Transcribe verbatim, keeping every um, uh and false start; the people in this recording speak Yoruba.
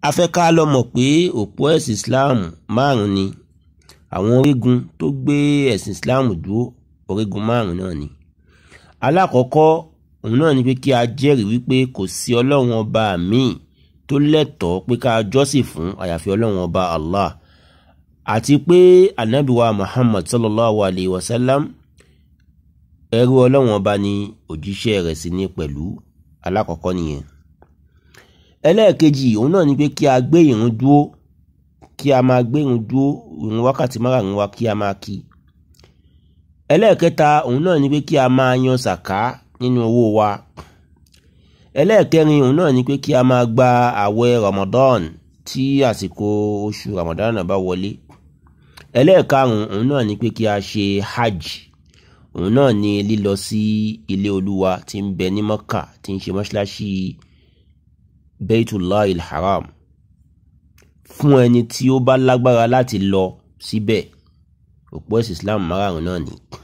a fẹ́ ká lọ mọ̀ pé òpó ẹ̀sìn Islam márùn ni àwọn orígun tó gbé ẹ̀sìn Islam dúró orígun márùn náà ni. alákọ̀ọ́kọ́ òun náà ni pé kí a jẹ́rìí wípé kò sí ọlọ́run ọba míì tó lẹ́tọ̀ọ́ pé ká jọ́sìn fún àyàfi ọlọ́run ọba Allah, àti pé ànábì wa Muhammad sallallahu alayhi wa sallam ẹrú ọlọ́run ọba ni òjíṣẹ́ rẹ̀ sì ní pẹ̀lú. alákọ̀ọ́kọ́ nìyẹn. ẹlẹ́ẹ̀kejì òun náà ni pé kí a gbé ìrun dúró kí a máa gbé ìrun dúró ìrun wákàtí márùn-ún wa kí a máa kí. ẹlẹ́ẹ̀kẹta òun náà ni pé kí a máa yan sàká nínú owó wa. ẹlẹ́ẹ̀kẹrin òun náà ni pé kí a máa gba àwẹ̀ Ramadan tí àsìkò oṣù Ramadan bá wọlé. ẹlẹ́ẹ̀karùn-ún òun náà ni pé kí a ṣe hajj, òun náà ni lílọ sí ilé olúwa tí ń bẹ ní Mọ́kà tí ń ṣe mọ́ṣáláṣí Baytullah Al-Haram fún ẹni tí ó bá lágbára láti lọ síbẹ̀. òpó ẹ̀sìn Islam márùn-ún náà ni.